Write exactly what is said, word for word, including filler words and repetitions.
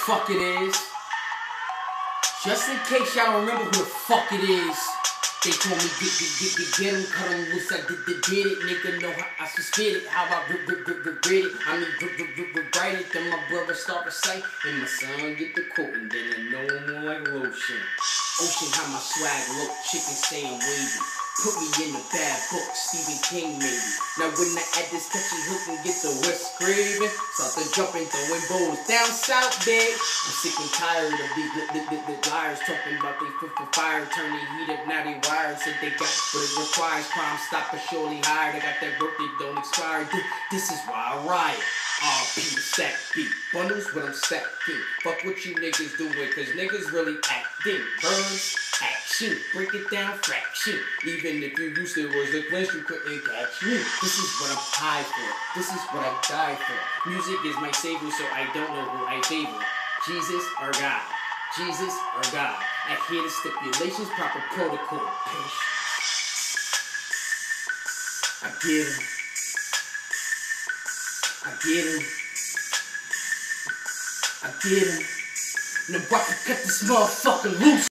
fuck it is. Just in case y'all don't remember who the fuck it is. They told me get, get, get, get, get him, cut him loose, I did, did, did it. Nigga know how I should spit it, how I regret it. I mean, write it, then my brother start recite, and my son get the quote, and then I know him more like lotion. Ocean, how my swag look, chicken saying wavy. Put me in the bad book, Stephen King maybe. Now when I add this catchy hook and get the West craving, start to jumping, throwing bowls down south, big. I'm sick and tired of these the, the, the, the liars talking about they fit for fire, turn the heat up, now they wired, said they got what it requires. Crime stop but surely hired. I got that work, they don't expire. This, this is why I riot. R P stack beat bundles when I'm stacking. Fuck what you niggas doing, cause niggas really acting. Burns, action, break it down, fraction. Even if you used to was a glitch, you couldn't catch me. This is what I'm high for. This is what I die for. Music is my savior, so I don't know who I favor. Jesus or God. Jesus or God. I hear the stipulations, proper protocol. Patience. I get him. I get him. I get him. Now I can cut this motherfucker loose.